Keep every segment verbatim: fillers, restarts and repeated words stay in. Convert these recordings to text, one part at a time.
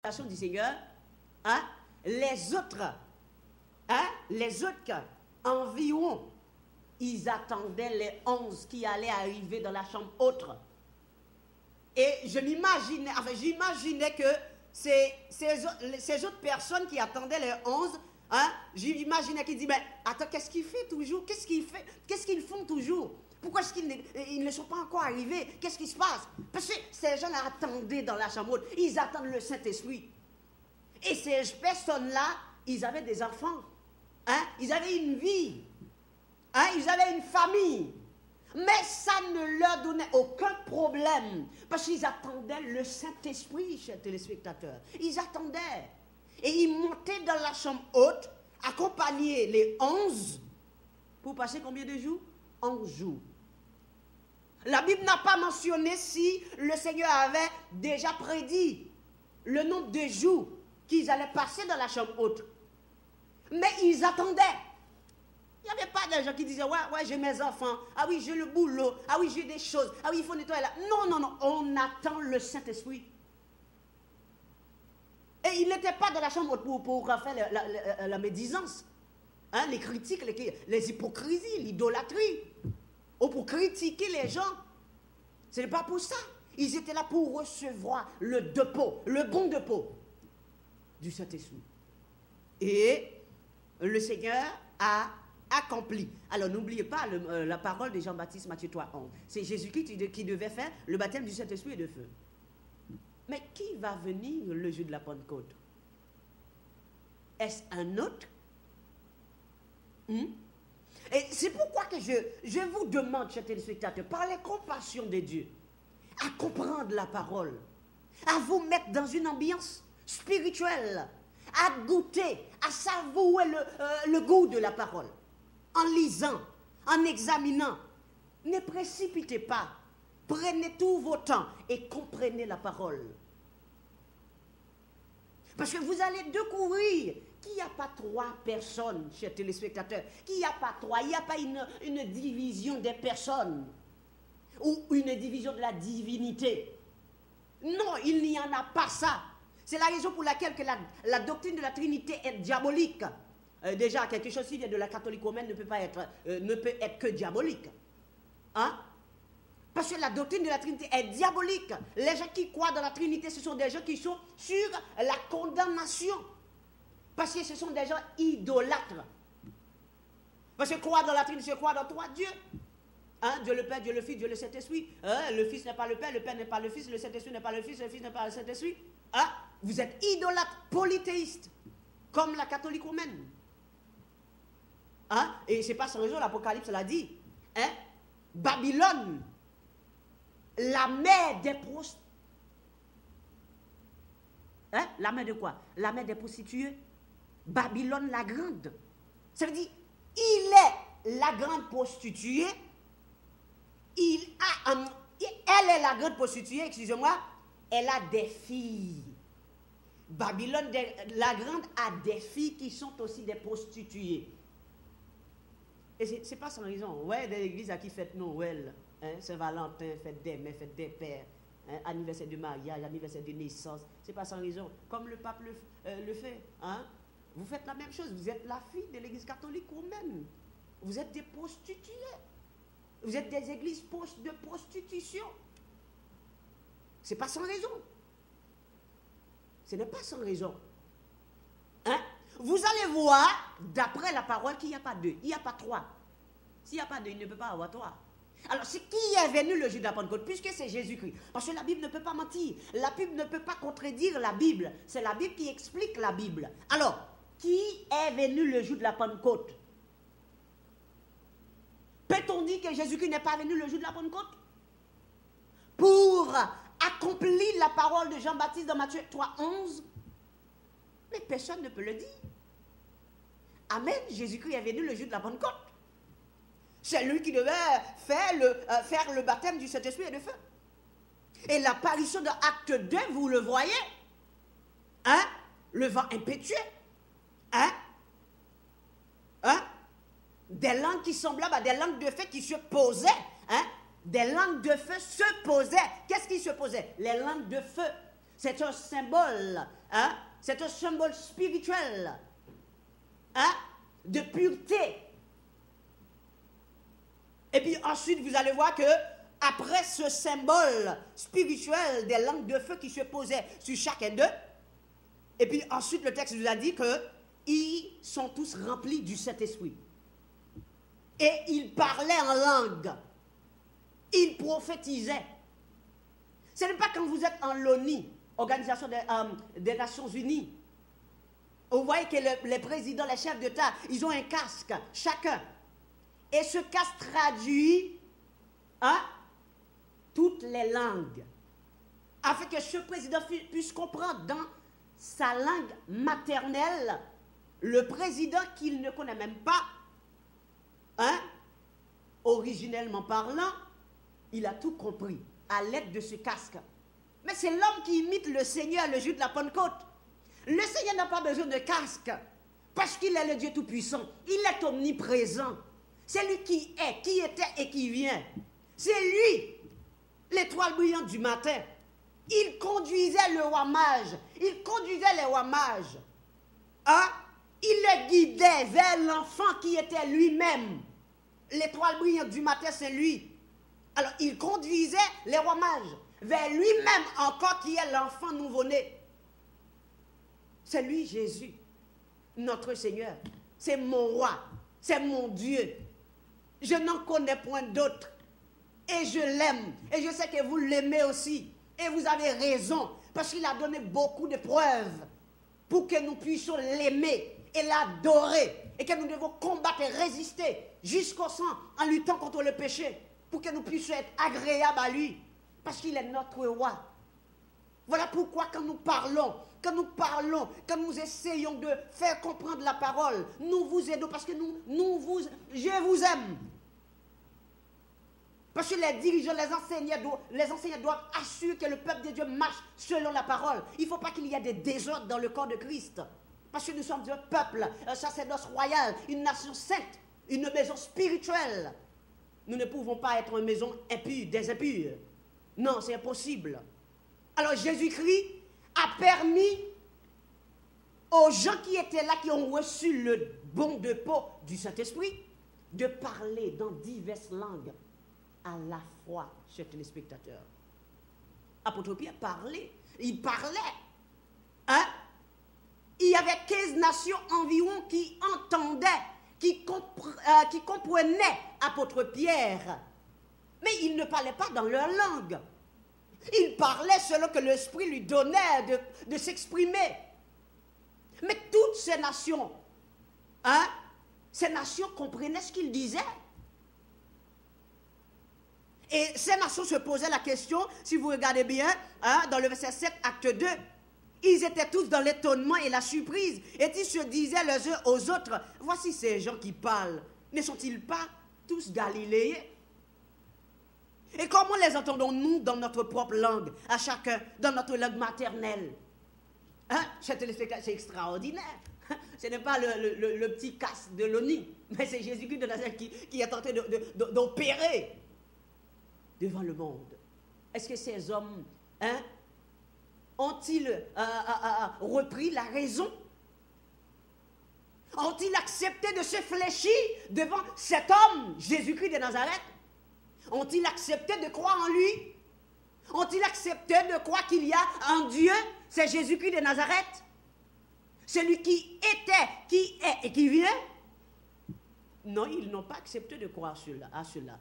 du Seigneur, hein, les autres, hein, les autres environ, ils attendaient les onze qui allaient arriver dans la chambre autre. Et je m'imaginais, enfin j'imaginais que ces, ces, ces autres personnes qui attendaient les onze, hein, j'imaginais qu'ils disaient, mais attends, qu'est-ce qu'ils font toujours? Qu'est-ce qu'ils font? Qu'est-ce qu'ils font toujours? Pourquoi est-ce qu'ils ne, ils ne sont pas encore arrivés? Qu'est-ce qui se passe? Parce que ces gens-là attendaient dans la chambre haute. Ils attendent le Saint-Esprit. Et ces personnes-là, ils avaient des enfants. Hein? Ils avaient une vie. Hein? Ils avaient une famille. Mais ça ne leur donnait aucun problème. Parce qu'ils attendaient le Saint-Esprit, chers téléspectateurs. Ils attendaient. Et ils montaient dans la chambre haute, accompagnés les onze, pour passer combien de jours? onze jours. La Bible n'a pas mentionné si le Seigneur avait déjà prédit le nombre de jours qu'ils allaient passer dans la chambre haute. Mais ils attendaient. Il n'y avait pas de gens qui disaient, ouais, ouais, j'ai mes enfants, ah oui, j'ai le boulot, ah oui, j'ai des choses, ah oui, il faut nettoyer là. Non, non, non, on attend le Saint-Esprit. Et ils n'étaient pas dans la chambre haute pour, pour faire la, la, la, la médisance. Hein, les critiques, les, les hypocrisies, l'idolâtrie, ou pour critiquer les gens. Ce n'est pas pour ça. Ils étaient là pour recevoir le dépôt, le bon dépôt du Saint-Esprit. Et le Seigneur a accompli. Alors n'oubliez pas le, euh, la parole de Jean-Baptiste, Matthieu trois, onze. C'est Jésus-Christ qui, qui devait faire le baptême du Saint-Esprit et de feu. Mais qui va venir le jour de la Pentecôte? Est-ce un autre? Hmm? Et c'est pourquoi que je, je vous demande, chers téléspectateurs, par les compassions de Dieu, à comprendre la parole, à vous mettre dans une ambiance spirituelle, à goûter, à savourer le, euh, le goût de la parole, en lisant, en examinant. Ne précipitez pas, prenez tout vos temps et comprenez la parole. Parce que vous allez découvrir qu'il n'y a pas trois personnes, chers téléspectateurs, qu'il n'y a pas trois, il n'y a pas une, une division des personnes ou une division de la divinité. Non, il n'y en a pas ça. C'est la raison pour laquelle que la, la doctrine de la Trinité est diabolique. Euh, déjà, quelque chose qui vient de la catholique romaine ne peut pas être, euh, ne peut être que diabolique. Hein? Parce que la doctrine de la Trinité est diabolique. Les gens qui croient dans la Trinité, ce sont des gens qui sont sur la condamnation. Parce que ce sont des gens idolâtres. Parce que croire dans la Trinité, c'est croire dans trois dieux. Hein? Dieu le Père, Dieu le Fils, Dieu le Saint-Esprit. Hein? Le Fils n'est pas le Père, le Père n'est pas le Fils, le Saint-Esprit n'est pas le Fils, le Fils n'est pas le Saint-Esprit. Hein? Vous êtes idolâtres, polythéistes, comme la catholique romaine. Hein? Et c'est pas sans raison, l'Apocalypse l'a dit. Hein? Babylone, la mère des prostituées. Hein? La mère de quoi? La mère des prostituées. Babylone la grande. Ça veut dire, il est la grande prostituée. Il a, um, elle est la grande prostituée, excusez-moi. Elle a des filles. Babylone la grande a des filles qui sont aussi des prostituées. Et ce n'est pas sans raison. Ouais, des églises à qui fêtent Noël, hein, Saint-Valentin, fête des mères, fête des pères, hein, anniversaire de mariage, anniversaire de naissance. Ce n'est pas sans raison. Comme le pape le, euh, le fait. Hein. Vous faites la même chose. Vous êtes la fille de l'église catholique romaine. Vous êtes des prostituées. Vous êtes des églises de prostitution. Ce n'est pas sans raison. Ce n'est pas sans raison. Hein? Vous allez voir, d'après la parole, qu'il n'y a pas deux, il n'y a pas trois. S'il n'y a pas deux, il ne peut pas avoir trois. Alors, c'est qui est venu le jour de la Pentecôte? Puisque c'est Jésus-Christ. Parce que la Bible ne peut pas mentir. La Bible ne peut pas contredire la Bible. C'est la Bible qui explique la Bible. Alors, qui est venu le jour de la Pentecôte? Peut-on dire que Jésus-Christ n'est pas venu le jour de la Pentecôte? Pour accomplir la parole de Jean-Baptiste dans Matthieu trois, onze? Mais personne ne peut le dire. Amen. Jésus-Christ est venu le jour de la Pentecôte. C'est lui qui devait faire le, euh, faire le baptême du Saint-Esprit et de feu. Et l'apparition de Acte deux, vous le voyez. Hein? Le vent impétueux. Hein? Hein? Des langues qui semblaient à des langues de feu qui se posaient. Hein? Des langues de feu se posaient. Qu'est-ce qui se posait? Les langues de feu. C'est un symbole hein, c'est un symbole spirituel, hein, de pureté. Et puis ensuite, vous allez voir que après ce symbole spirituel des langues de feu qui se posaient sur chacun d'eux, et puis ensuite le texte nous a dit qu'ils sont tous remplis du Saint-Esprit. Et ils parlaient en langue. Ils prophétisaient. Ce n'est pas quand vous êtes en l'ONU, Organisation des, euh, des Nations Unies. Vous voyez que le, les présidents, les chefs d'État, ils ont un casque, chacun. Et ce casque traduit, hein, toutes les langues. Afin que ce président puisse comprendre dans sa langue maternelle le président qu'il ne connaît même pas, hein, originellement parlant, il a tout compris à l'aide de ce casque. Mais c'est l'homme qui imite le Seigneur le jour de la Pentecôte. Le Seigneur n'a pas besoin de casque parce qu'il est le Dieu Tout-Puissant. Il est omniprésent. C'est lui qui est, qui était et qui vient. C'est lui, l'étoile brillante du matin. Il conduisait le roi mage. Il conduisait les rois mages. Hein? Il le guidait vers l'enfant qui était lui-même. L'étoile brillante du matin, c'est lui. Alors, il conduisait les rois mages vers lui-même encore qui est l'enfant nouveau-né. C'est lui, Jésus, notre Seigneur. C'est mon roi. C'est mon Dieu. Je n'en connais point d'autre. Et je l'aime. Et je sais que vous l'aimez aussi. Et vous avez raison. Parce qu'il a donné beaucoup de preuves pour que nous puissions l'aimer et l'adorer. Et que nous devons combattre et résister jusqu'au sang en luttant contre le péché. Pour que nous puissions être agréables à lui. Parce qu'il est notre roi. Voilà pourquoi quand nous parlons, quand nous parlons, quand nous essayons de faire comprendre la parole, nous vous aidons parce que nous, nous vous, je vous aime. Parce que les dirigeants, les enseignants, doivent, les enseignants doivent assurer que le peuple de Dieu marche selon la parole. Il ne faut pas qu'il y ait des désordres dans le corps de Christ. Parce que nous sommes un peuple, un sacerdoce royal, une nation sainte, une maison spirituelle. Nous ne pouvons pas être une maison impure, des impurs. Non, c'est impossible. Alors Jésus-Christ a permis aux gens qui étaient là, qui ont reçu le bon de peau du Saint-Esprit, de parler dans diverses langues à la fois, chers téléspectateurs. Apôtre Pierre parlait, il parlait. Hein? Il y avait quinze nations environ qui entendaient, qui, compre, euh, qui comprenaient apôtre Pierre. Mais il ne parlait pas dans leur langue. Il parlait selon que l'Esprit lui donnait de, de s'exprimer. Mais toutes ces nations, hein, ces nations comprenaient ce qu'il disait. Et ces nations se posaient la question, si vous regardez bien, hein, dans le verset sept, acte deux, ils étaient tous dans l'étonnement et la surprise, et ils se disaient les uns aux autres, voici ces gens qui parlent, ne sont-ils pas tous Galiléens? Et comment les entendons-nous dans notre propre langue, à chacun, dans notre langue maternelle? Hein? C'est extraordinaire. Ce n'est pas le, le, le petit casse de l'ONU, mais c'est Jésus-Christ de Nazareth qui, qui est en train d'opérer devant le monde. Est-ce que ces hommes, hein, ont-ils euh, euh, euh, repris la raison? Ont-ils accepté de se fléchir devant cet homme, Jésus-Christ de Nazareth? Ont-ils accepté de croire en lui? Ont-ils accepté de croire qu'il y a un Dieu? C'est Jésus-Christ de Nazareth? Celui qui était, qui est et qui vient? Non, ils n'ont pas accepté de croire à cela.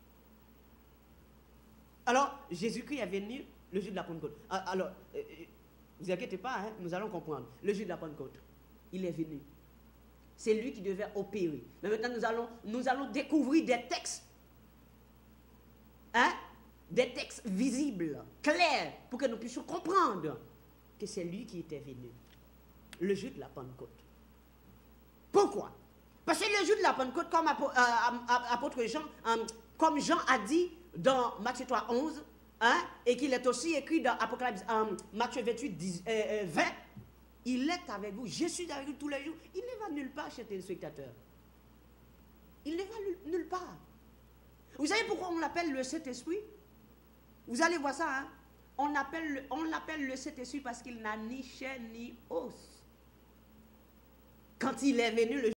Alors, Jésus-Christ est venu le jour de la Pentecôte. Alors, euh, vous inquiétez pas, hein, nous allons comprendre. Le jour de la Pentecôte, il est venu. C'est lui qui devait opérer. Mais maintenant, nous allons, nous allons découvrir des textes. Hein, des textes visibles, clairs, pour que nous puissions comprendre que c'est lui qui était venu le jour de la Pentecôte. Pourquoi? Parce que le jour de la Pentecôte, comme apôtre Jean, comme Jean a dit dans Matthieu trois, onze, hein, et qu'il est aussi écrit dans Apocalypse, euh, Matthieu vingt-huit, dix, euh, vingt, il est avec vous, je suis avec vous tous les jours. Il ne va nulle part, chers téléspectateurs. Il ne va nulle part. Vous savez pourquoi on l'appelle le Saint-Esprit? Vous allez voir ça, hein? On appelle, on l'appelle le Saint-Esprit parce qu'il n'a ni chair ni os. Quand il est venu, le